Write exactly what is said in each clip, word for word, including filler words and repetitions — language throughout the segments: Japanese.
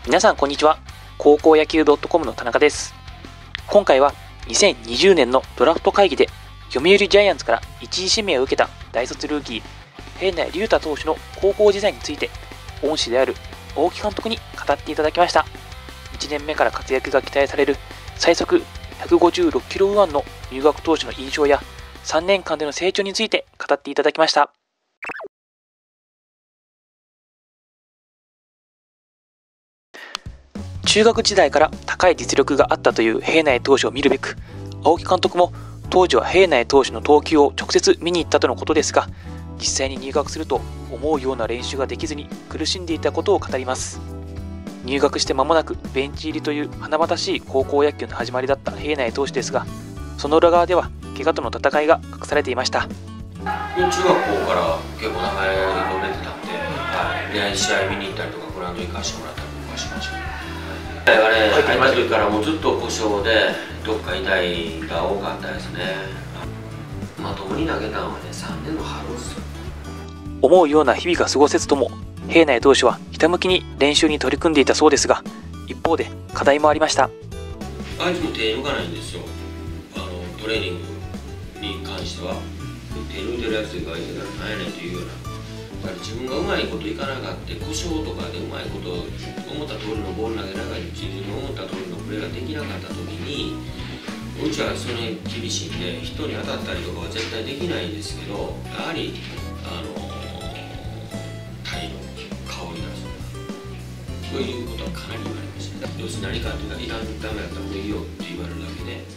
皆さんこんにちは。高校野球 .com の田中です。今回はにせんにじゅうねんのドラフト会議で読売ジャイアンツから一時指名を受けた大卒ルーキー平内龍太投手の高校時代について恩師である青木監督に語っていただきました。いちねんめから活躍が期待される最速ひゃくごじゅうろくキロ右腕の入学投手の印象やさんねんかんでの成長について語っていただきました。中学時代から高い実力があったという平内投手を見るべく、青木監督も当時は平内投手の投球を直接見に行ったとのことですが、実際に入学すると思うような練習ができずに苦しんでいたことを語ります。入学して間もなくベンチ入りという華々しい高校野球の始まりだった平内投手ですが、その裏側では怪我との戦いが隠されていました。 中学校から結構名前呼べてたんで、はい、で試合見に行ったりとかグラウンド行かしてもらったりとかしました。あれ入った時からもうずっと故障でどっか痛いが多かったですね。まともに投げたのはねさんねんの春ですよ。 思うような日々が過ごせずとも平内投手はひたむきに練習に取り組んでいたそうですが、一方で課題もありました。 あいつも手抜かないんですよ。あのトレーニングに関しては手抜いてるやつがいてから何やねんっていうような、自分がうまいこといかなかった故障とかでうまいこと思った通りのボール投げながら自分の思った通りのプレーができなかった時に、うちはそれ厳しいんで人に当たったりとかは絶対できないんですけど、やはりあの体の香り出すとかそういうことはかなり言われました。要するに何かというかいらんダメだったらもういいよって言われるだけで。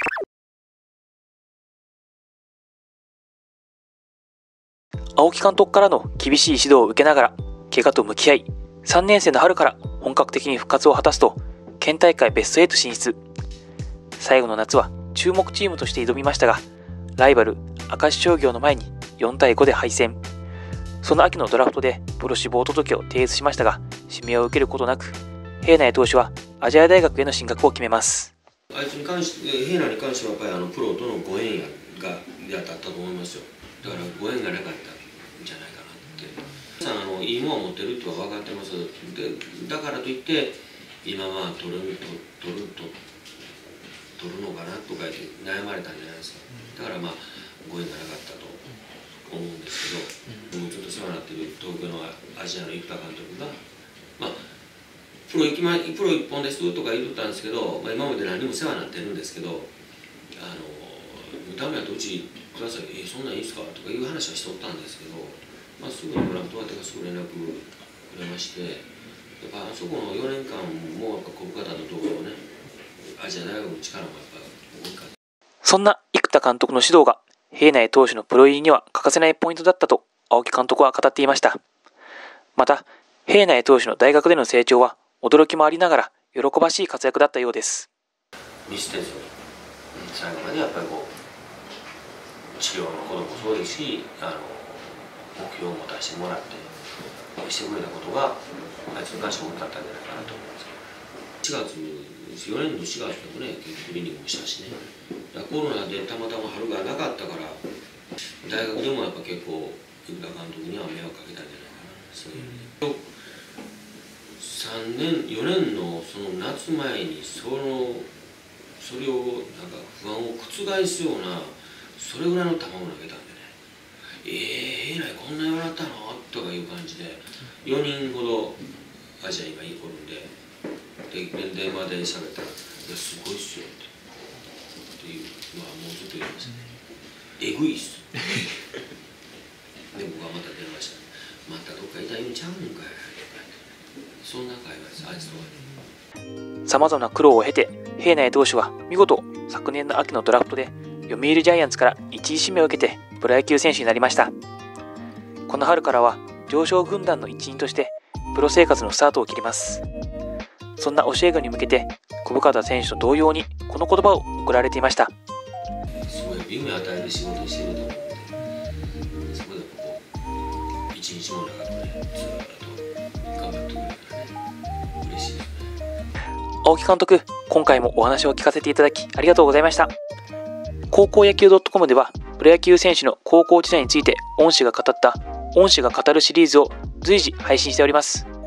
青木監督からの厳しい指導を受けながら怪我と向き合い、さんねん生の春から本格的に復活を果たすと県大会ベストエイト進出。最後の夏は注目チームとして挑みましたが、ライバル明石商業の前によんたいごで敗戦。その秋のドラフトでプロ志望届を提出しましたが、指名を受けることなく平内投手は亜細亜大学への進学を決めます。 あいつに関して平内に関してはやっぱりあのプロとのご縁がやったと思いますよ。だからご縁がなかったじゃないかなって。さんあのいいものを持ってるとは分かってます。でだからといって今は取ると取ると取るのかなとか言って悩まれたんじゃないですか。だからまあご縁がなかったと思うんですけど、もうちょっと世話になってる東京のアジアの生田監督がまあプロ行きまプロ一本ですとか言ってたんですけど、まあ、今まで何も世話になってるんですけど、あのダメだとうちください、えそんなんいいですかとかいう話はしとったんですけど、まあ、すぐにドラフト終わってからすぐ連絡くれまして、やっぱあそこのよねんかんもやっぱ小深田のところをね、アジア大学の力もやっぱ多いかった。 そんな生田監督の指導が平内投手のプロ入りには欠かせないポイントだったと青木監督は語っていました。また平内投手の大学での成長は驚きもありながら喜ばしい活躍だったようです。 見捨てずに最後までやっぱりこう治療のこともそうですし、あの目標を持たせてもらってしてくれたことがあいつの関しても大きかったんじゃないかなと思います。しがつよねんのしがつでもね結局クリニックもしたしね、コロナでたまたま春がなかったから大学でもやっぱ結構生田監督には迷惑かけたんじゃないかな。そういう意味でさんねんよねんのその夏前にそのそれをなんか不安を覆すようなそれぐらいの球を投げたんでね、ええー、えらいこんなに笑ったのとかいう感じでよにんほどアジア今いい子るんで、で電話で喋ったら「いやすごいっすよ」ってっていう、まあもうずっと言いましたね。えぐいっすで僕はまた電話したら「またどっか痛いんちゃうんかい」そんな会話です、あいつとは。 さまざまな苦労を経て平内投手は見事昨年の秋のドラフトで読売ジャイアンツから一時指名を受けてプロ野球選手になりました。この春からは常勝軍団の一員としてプロ生活のスタートを切ります。そんな教え子に向けて小深田選手と同様にこの言葉を送られていました。 すごい夢を与える仕事をしていると思うので、そこでこう一日も長くねずっと頑張ってくれるからね嬉しいですね。 青木監督、今回もお話を聞かせていただきありがとうございました。高校野球 .com ではプロ野球選手の高校時代について恩師が語った恩師が語るシリーズを随時配信しております。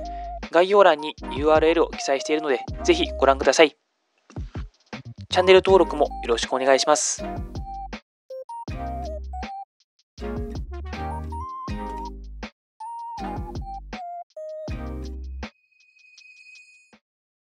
概要欄に ユーアールエル を記載しているので、ぜひご覧ください。チャンネル登録もよろしくお願いします。